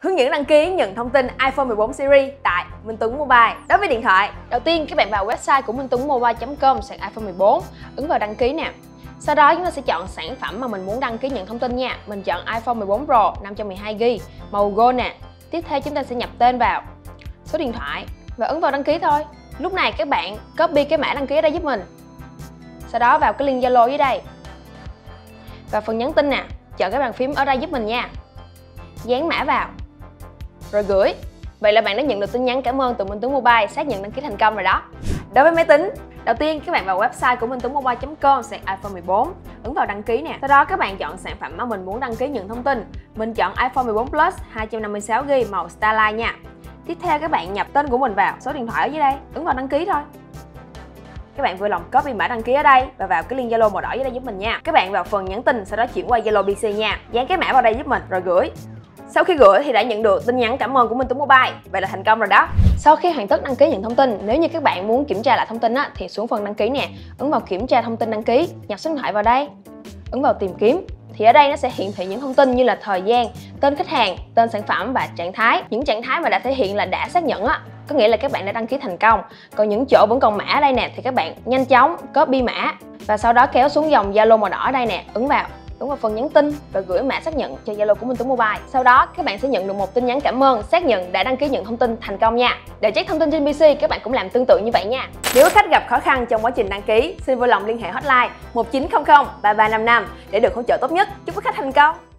Hướng dẫn đăng ký nhận thông tin iPhone 14 series tại Minh Tuấn Mobile. Đối với điện thoại, Đầu tiên các bạn vào website của minhtuonmobile.com sàn iPhone 14, ấn vào đăng ký nè. Sau đó chúng ta sẽ chọn sản phẩm mà mình muốn đăng ký nhận thông tin nha. Mình chọn iPhone 14 Pro 512GB, màu gold nè. Tiếp theo chúng ta sẽ nhập tên vào, số điện thoại và ấn vào đăng ký thôi. Lúc này các bạn copy cái mã đăng ký ở đây giúp mình. Sau đó vào cái link Zalo dưới đây. Và phần nhắn tin nè, chọn cái bàn phím ở đây giúp mình nha. Dán mã vào rồi gửi. Vậy là bạn đã nhận được tin nhắn cảm ơn từ Minh Tuấn Mobile, xác nhận đăng ký thành công rồi đó. đối với máy tính, đầu tiên các bạn vào website của minhtuonmobile.com sàn iPhone 14, ấn vào đăng ký nè. Sau đó các bạn chọn sản phẩm mà mình muốn đăng ký nhận thông tin. Mình chọn iPhone 14 Plus 256GB màu Starlight nha. Tiếp theo các bạn nhập tên của mình vào, số điện thoại ở dưới đây, ấn vào đăng ký thôi. Các bạn vui lòng copy mã đăng ký ở đây và vào cái link Zalo màu đỏ dưới đây giúp mình nha. Các bạn vào phần nhắn tin, sau đó chuyển qua Zalo PC nha. Dán cái mã vào đây giúp mình rồi gửi. Sau khi gửi thì đã nhận được tin nhắn cảm ơn của Minh Tuấn Mobile. Vậy là thành công rồi đó. Sau khi hoàn tất đăng ký nhận thông tin, nếu như các bạn muốn kiểm tra lại thông tin á, thì xuống phần đăng ký nè, ấn vào kiểm tra thông tin đăng ký, nhập số điện thoại vào đây, ấn vào tìm kiếm. Thì ở đây nó sẽ hiển thị những thông tin như là thời gian, tên khách hàng, tên sản phẩm và trạng thái. Những trạng thái mà đã thể hiện là đã xác nhận á, có nghĩa là các bạn đã đăng ký thành công. Còn những chỗ vẫn còn mã ở đây nè thì các bạn nhanh chóng copy mã và sau đó kéo xuống dòng Zalo màu đỏ ở đây nè, ấn vào phần nhắn tin và gửi mã xác nhận cho Zalo của Minh Tuấn Mobile. Sau đó các bạn sẽ nhận được một tin nhắn cảm ơn xác nhận đã đăng ký nhận thông tin thành công nha. Để check thông tin trên PC, các bạn cũng làm tương tự như vậy nha. Nếu khách gặp khó khăn trong quá trình đăng ký, xin vui lòng liên hệ hotline 1900 3355 để được hỗ trợ tốt nhất. Chúc quý khách thành công.